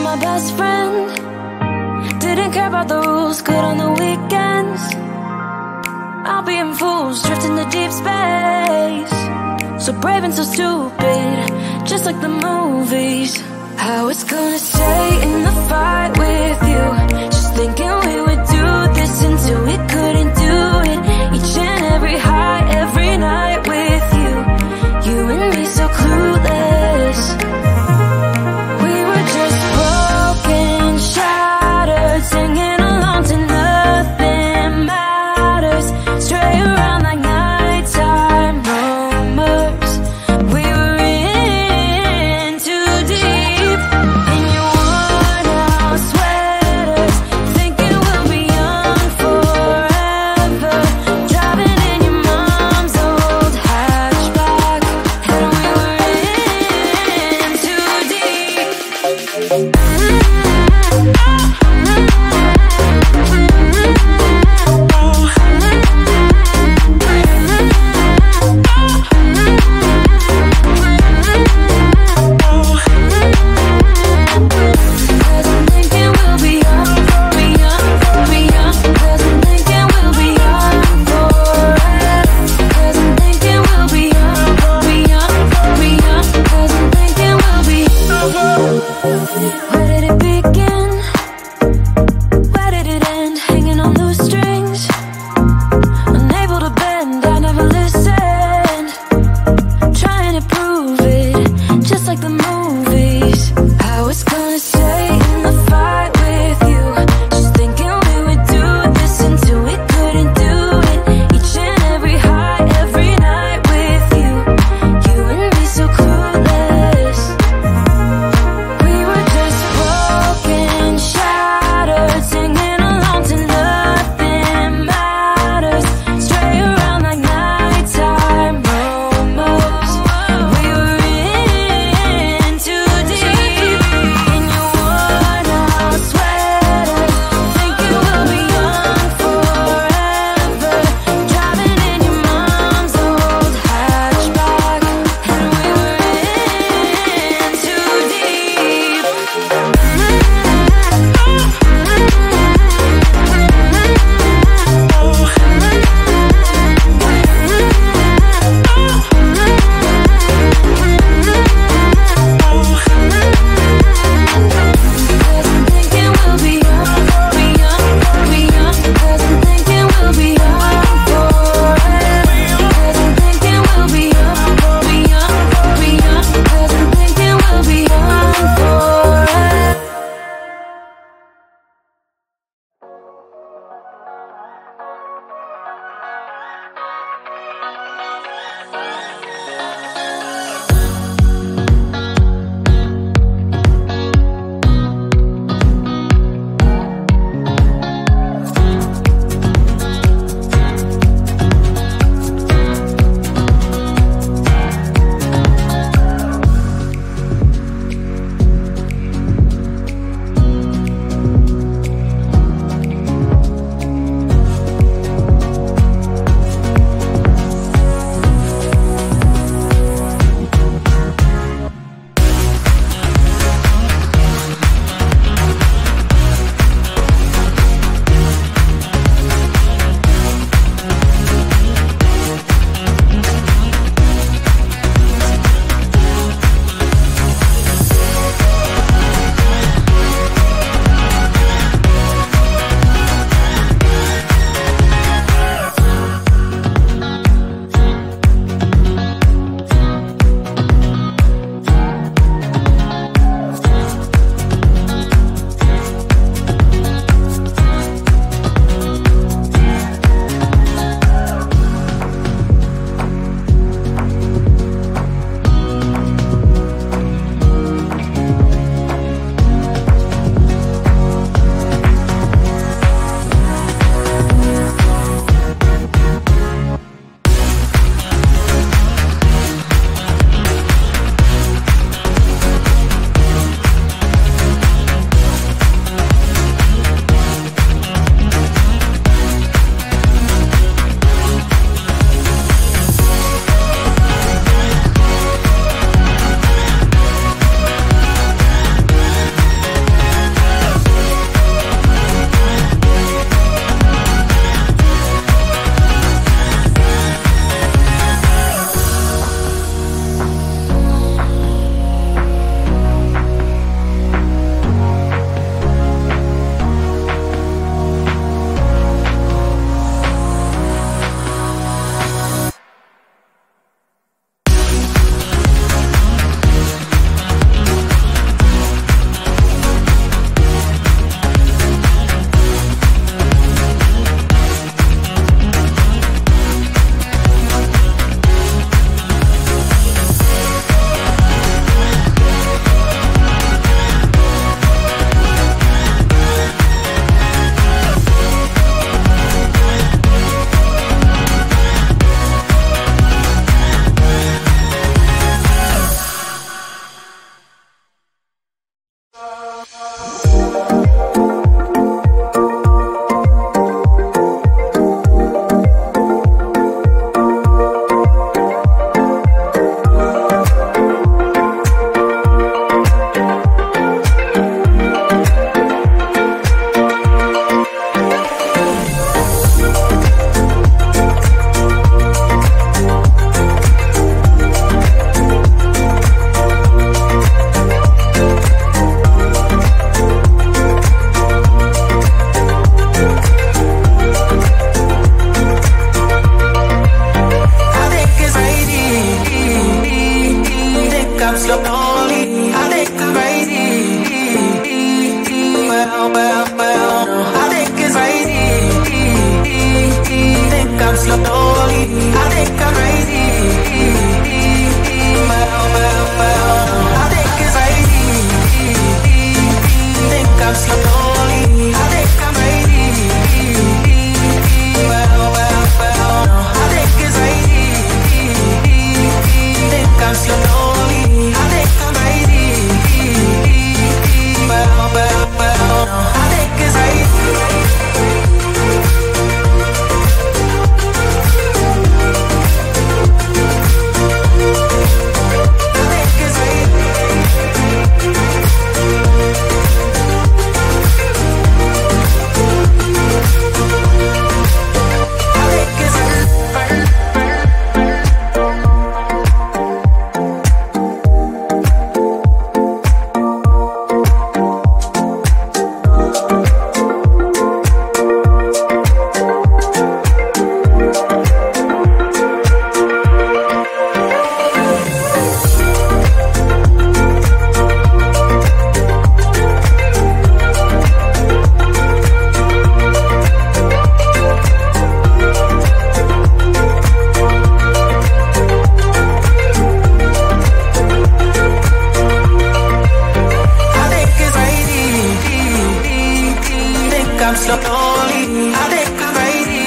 my best friend. Didn't care about the rules, good on the weekends. I'll be in fools, drifting to deep space. So brave and so stupid, just like the movies. I was gonna stay in the fight with you, just thinking we would do this until we couldn't do it. Each and every high, every night with you. You and me so clueless. We were just broken, shattered, singing along to nothing matters. Stray around like nighttime rumors. We were in too deep. In your worn out sweaters, thinking we'll be young forever. Driving in your mom's old hatchback, and we were in too deep. Cause I'm thinking we'll be young, be young, be young. Cause I'm thinking we'll be young forever. Cause I'm thinking we'll be young, be young, be young. Cause I'm thinking we'll be. Where did it begin? Where did it end? Hanging on loose strings, unable to bend. I never listened, trying to prove it, just like the movies. I was gonna stay in the fight with you, just thinking we would do this until we couldn't do it. Each and every high, every night with you. You and me so clueless. We were just slowly. I think I'm crazy.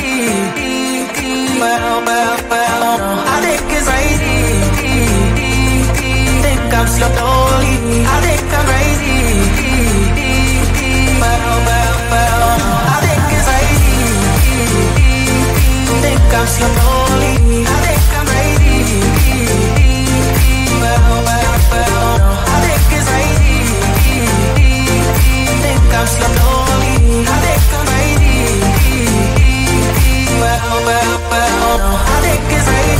Well, I think it's crazy. Think I'm slowly. I think I'm crazy. Well, I think it's crazy. Think I'm slowly. I think I'm crazy. Well, I think it's crazy. Think I'm slowly. I think I'm crazy. Well, I think it's crazy.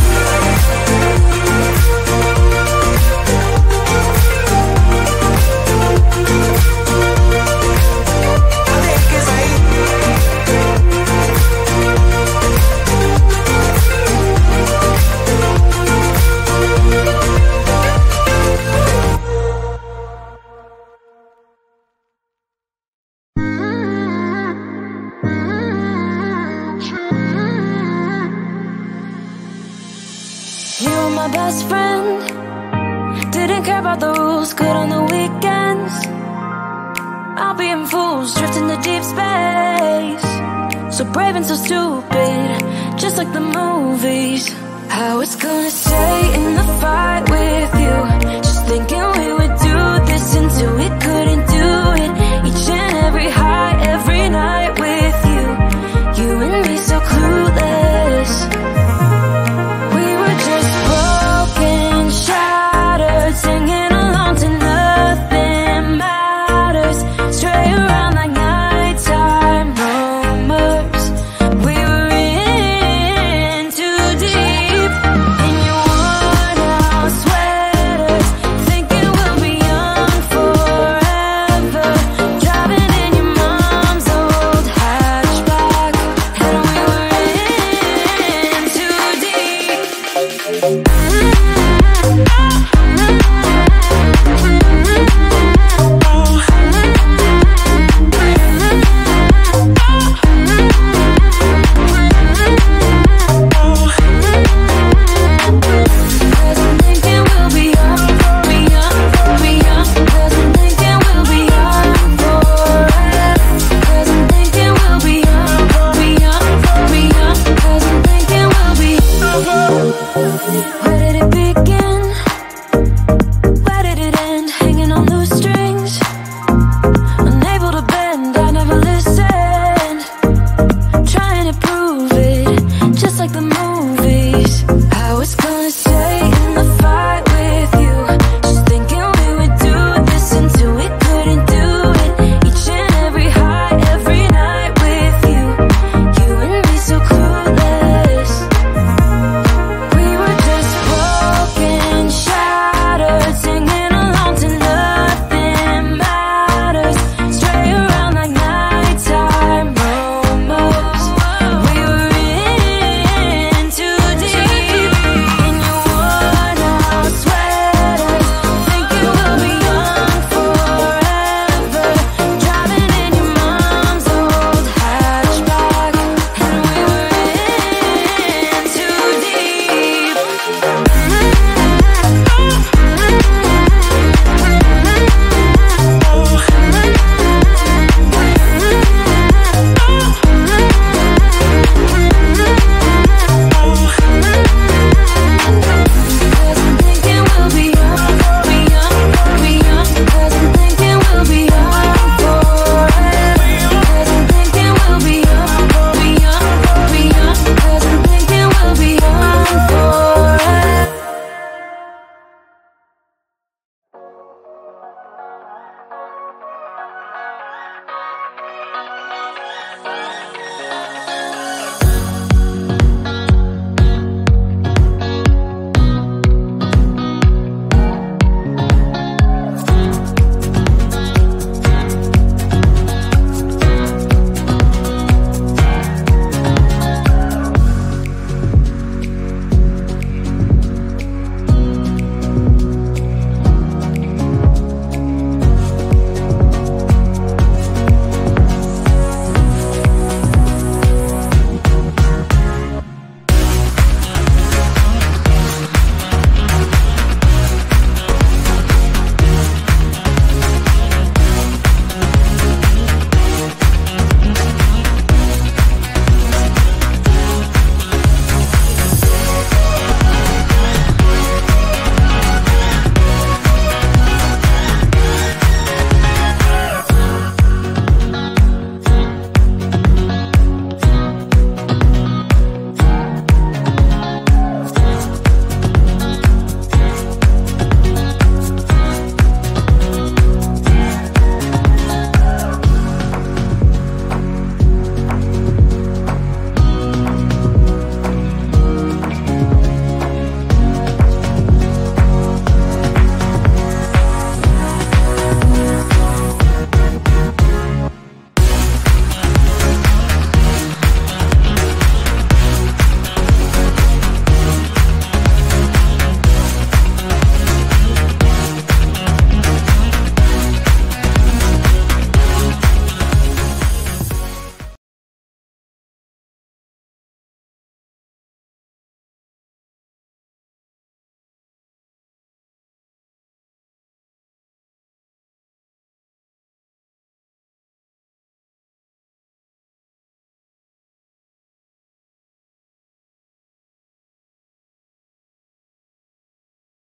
You were my best friend. Didn't care about the rules, good on the weekends. I'll be in fools, drifting to deep space. So brave and so stupid, just like the movies. How it's gonna stay in the fight with you.